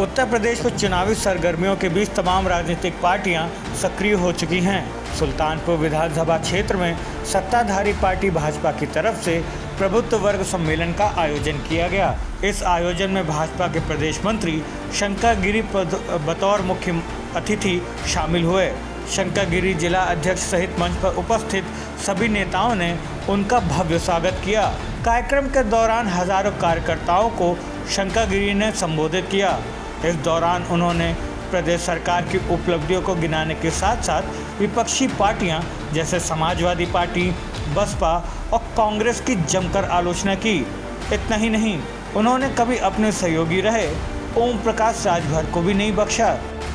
उत्तर प्रदेश में चुनावी सरगर्मियों के बीच तमाम राजनीतिक पार्टियां सक्रिय हो चुकी हैं। सुल्तानपुर विधानसभा क्षेत्र में सत्ताधारी पार्टी भाजपा की तरफ से प्रबुद्ध वर्ग सम्मेलन का आयोजन किया गया। इस आयोजन में भाजपा के प्रदेश मंत्री शंकर गिरी बतौर मुख्य अतिथि शामिल हुए। शंकर गिरी जिला अध्यक्ष सहित मंच पर उपस्थित सभी नेताओं ने उनका भव्य स्वागत किया। कार्यक्रम के दौरान हजारों कार्यकर्ताओं को शंकर गिरी ने संबोधित किया। इस दौरान उन्होंने प्रदेश सरकार की उपलब्धियों को गिनाने के साथ साथ विपक्षी पार्टियां जैसे समाजवादी पार्टी, बसपा और कांग्रेस की जमकर आलोचना की। इतना ही नहीं, उन्होंने कभी अपने सहयोगी रहे ओम प्रकाश राजभर को भी नहीं बख्शा।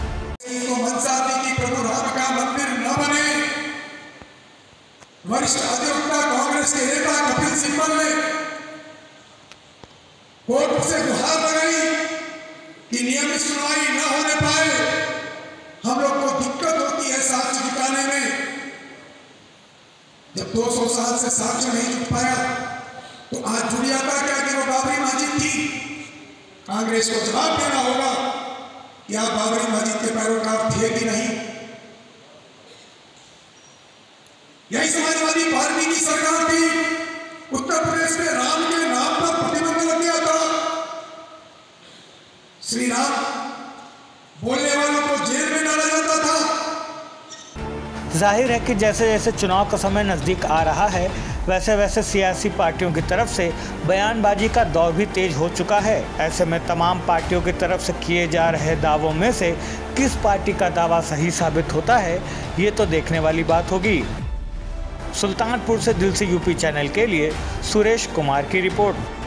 प्रभु राम का मंदिर न बने, वरिष्ठ अधिवक्ता कांग्रेस के नेता कपिल सिब्बल ने कोर्ट से गुहार लगाई कि नियमित सुनवाई न होने पाए। हम लोग को दिक्कत होती है साक्ष्य जुटाने में। जब 200 साल से साक्ष्य नहीं जुट पाया तो आज जुड़ जाता क्या कि वो बाबरी मस्जिद थी। कांग्रेस को जवाब देना होगा कि आप बाबरी मस्जिद के पैरोकार थे कि नहीं। यही समाजवादी पार्टी की सरकार थी। उत्तर प्रदेश में राम के नाम पर प्रतिबंध लग गया था। श्री राम बोलने वालों को जेल में डाला जाता था। जाहिर है कि जैसे जैसे चुनाव का समय नज़दीक आ रहा है, वैसे वैसे सियासी पार्टियों की तरफ से बयानबाजी का दौर भी तेज हो चुका है। ऐसे में तमाम पार्टियों की तरफ से किए जा रहे दावों में से किस पार्टी का दावा सही साबित होता है, ये तो देखने वाली बात होगी। सुल्तानपुर से दिल से यूपी चैनल के लिए सुरेश कुमार की रिपोर्ट।